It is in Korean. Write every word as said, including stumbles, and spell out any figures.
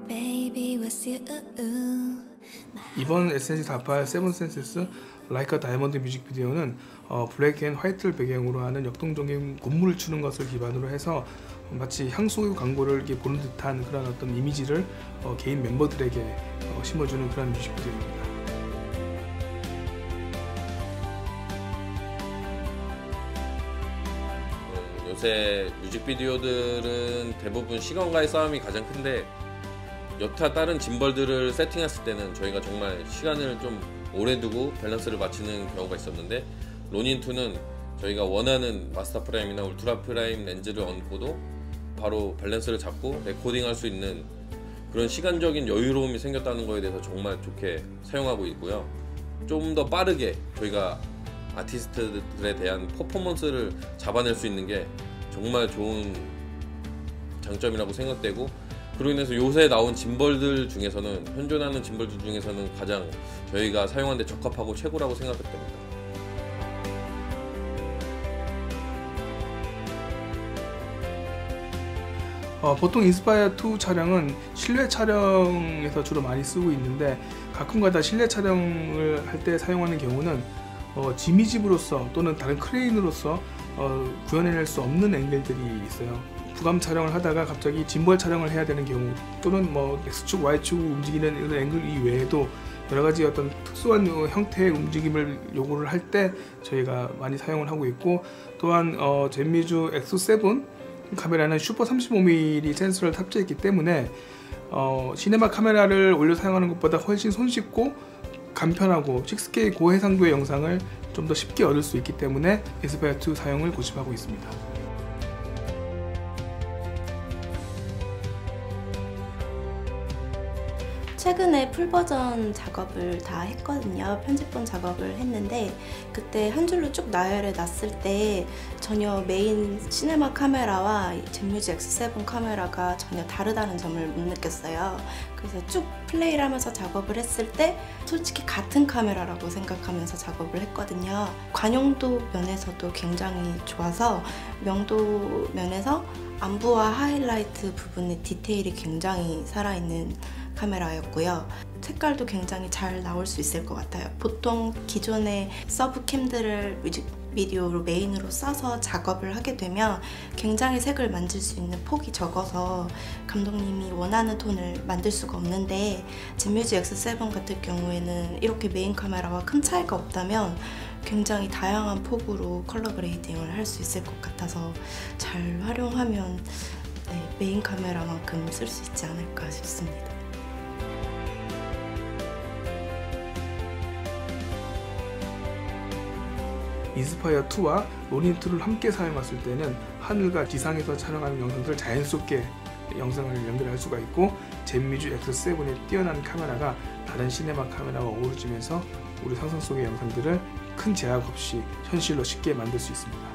이번 에스엔지 다팔 세븐 센세스 라이카 다이아몬드 뮤직비디오는 어, 블랙 앤 화이트를 배경으로 하는 역동적인 곤물을 추는 것을 기반으로 해서 마치 향수 광고를 이렇게 보는 듯한 그런 어떤 이미지를 어, 개인 멤버들에게 어, 심어주는 그런 뮤직비디오입니다. 요새 뮤직비디오들은 대부분 시간과의 싸움이 가장 큰데, 여타 다른 짐벌들을 세팅했을 때는 저희가 정말 시간을 좀 오래 두고 밸런스를 맞추는 경우가 있었는데, 로닌이는 저희가 원하는 마스터 프라임이나 울트라 프라임 렌즈를 얹고도 바로 밸런스를 잡고 레코딩할 수 있는 그런 시간적인 여유로움이 생겼다는 거에 대해서 정말 좋게 사용하고 있고요. 좀 더 빠르게 저희가 아티스트들에 대한 퍼포먼스를 잡아낼 수 있는 게 정말 좋은 장점이라고 생각되고, 그로 인해서 요새 나온 짐벌들 중에서는, 현존하는 짐벌들 중에서는 가장 저희가 사용하는 데 적합하고 최고라고 생각됩니다. 어, 보통 인스파이어 투 촬영은 실내 촬영에서 주로 많이 쓰고 있는데, 가끔가다 실내 촬영을 할 때 사용하는 경우는 어, 지미집으로서 또는 다른 크레인으로서 어, 구현해낼 수 없는 앵글들이 있어요. 부감 촬영을 하다가 갑자기 짐벌 촬영을 해야 되는 경우, 또는 뭐 X축, Y축 움직이는 이런 앵글 이외에도 여러가지 어떤 특수한 형태의 움직임을 요구를 할 때 저희가 많이 사용을 하고 있고, 또한 어, 젠뮤즈 엑스 세븐 카메라는 슈퍼 삼십오 밀리미터 센서를 탑재했기 때문에 어, 시네마 카메라를 올려 사용하는 것보다 훨씬 손쉽고 간편하고 식스 케이 고해상도의 영상을 좀 더 쉽게 얻을 수 있기 때문에 인스파이어 투 사용을 고집하고 있습니다. 최근에 풀버전 작업을 다 했거든요. 편집본 작업을 했는데, 그때 한 줄로 쭉 나열해 놨을 때 전혀 메인 시네마 카메라와 젠뮤즈 엑스 세븐 카메라가 전혀 다르다는 점을 못 느꼈어요. 그래서 쭉 플레이를 하면서 작업을 했을 때 솔직히 같은 카메라라고 생각하면서 작업을 했거든요. 관용도 면에서도 굉장히 좋아서, 명도 면에서 안부와 하이라이트 부분의 디테일이 굉장히 살아있는 카메라였고요. 색깔도 굉장히 잘 나올 수 있을 것 같아요. 보통 기존의 서브캠들을 뮤직비디오로 메인으로 써서 작업을 하게 되면 굉장히 색을 만질 수 있는 폭이 적어서 감독님이 원하는 톤을 만들 수가 없는데, 젠뮤즈 엑스 세븐 같은 경우에는 이렇게 메인 카메라와 큰 차이가 없다면 굉장히 다양한 폭으로 컬러 그레이딩을 할 수 있을 것 같아서 잘 활용하면 네, 메인 카메라만큼 쓸 수 있지 않을까 싶습니다. 인스파이어 투와 로닌 투를 함께 사용했을 때는 하늘과 지상에서 촬영하는 영상들을 자연스럽게 영상을 연결할 수가 있고, 젠뮤즈 엑스 세븐의 뛰어난 카메라가 다른 시네마 카메라와 어우러지면서 우리 상상 속의 영상들을 큰 제약 없이 현실로 쉽게 만들 수 있습니다.